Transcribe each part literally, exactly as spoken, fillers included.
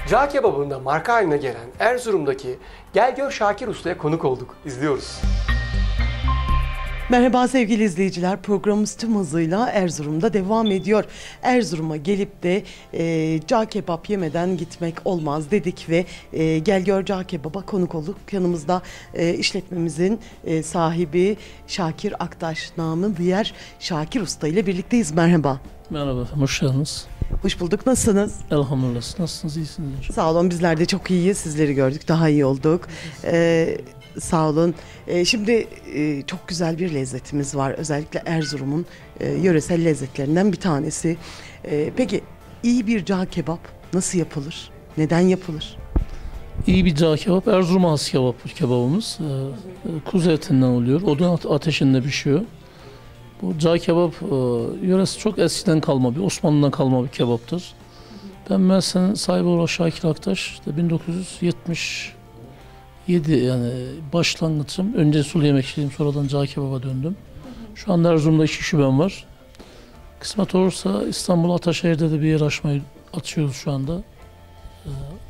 Cağ kebabında marka haline gelen Erzurum'daki Gel Gör Şakir Usta'ya konuk olduk. İzliyoruz. Merhaba sevgili izleyiciler, programımız tüm hızıyla Erzurum'da devam ediyor. Erzurum'a gelip de e, cağ kebap yemeden gitmek olmaz dedik ve e, Gel Gör Cağ Kebap'a konuk olduk. Yanımızda e, işletmemizin e, sahibi Şakir Aktaş, namı diğer Şakir Usta ile birlikteyiz. Merhaba. Merhaba efendim, hoş geldiniz. Hoş bulduk. Nasılsınız? Elhamdülillah. Nasılsınız? İyisiniz. Sağ olun. Bizler de çok iyiyiz. Sizleri gördük. Daha iyi olduk. Ee, sağ olun. Ee, şimdi e, çok güzel bir lezzetimiz var. Özellikle Erzurum'un e, yöresel lezzetlerinden bir tanesi. E, peki iyi bir cağ kebap nasıl yapılır? Neden yapılır? İyi bir cağ kebap, Erzurum'a has kebap kebabımız. Ee, kuzu etinden oluyor. Odun ateşinde pişiyor. Bu cağ kebap e, yöresi çok eskiden kalma bir, Osmanlı'dan kalma bir kebaptır. Ben mesleğin sahibi olan Şakir Aktaş, işte bin dokuz yüz yetmiş yedi yani başlangıçım. Önce sulu yemekçiydim, sonradan cağ kebaba döndüm. Şu anda Erzurum'da iki şubem var. Kısmet olursa İstanbul Ataşehir'de de bir yer açmayı açıyoruz şu anda. E,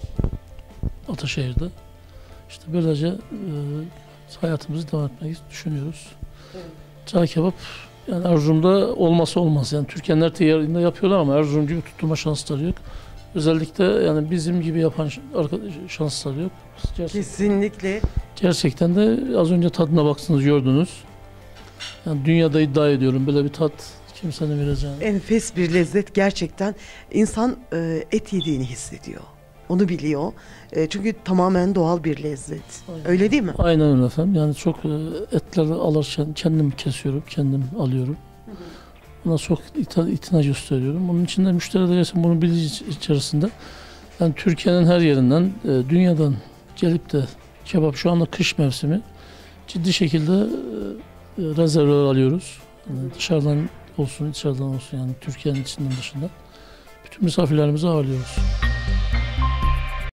Ataşehir'de. İşte böylece e, hayatımızı devam etmeyi düşünüyoruz. Evet. Cağ kebap yani Erzurum'da olması olmaz. Yani Türkiye'nin her yerinde yapıyorlar ama Erzurum gibi tutturma şansları yok. Özellikle yani bizim gibi yapan şansları yok. Gerçekten, Kesinlikle. Gerçekten de az önce tadına baktınız, gördünüz. Yani dünyada iddia ediyorum böyle bir tat kimsenin vereceğini. Enfes bir lezzet gerçekten. İnsan e, et yediğini hissediyor. Onu biliyor. E, çünkü tamamen doğal bir lezzet. Aynen. Öyle değil mi? Aynen öyle efendim. Yani çok etleri alırken kendim kesiyorum, kendim alıyorum. Hı hı. Buna çok ita, itina gösteriyorum. Bunun için de müşteri de bunun bilinci içerisinde. Yani Türkiye'nin her yerinden, e, dünyadan gelip de kebap şu anda kış mevsimi ciddi şekilde e, rezervler alıyoruz. Yani dışarıdan olsun, içeriden olsun yani Türkiye'nin içinden dışından. Bütün misafirlerimizi ağırlıyoruz.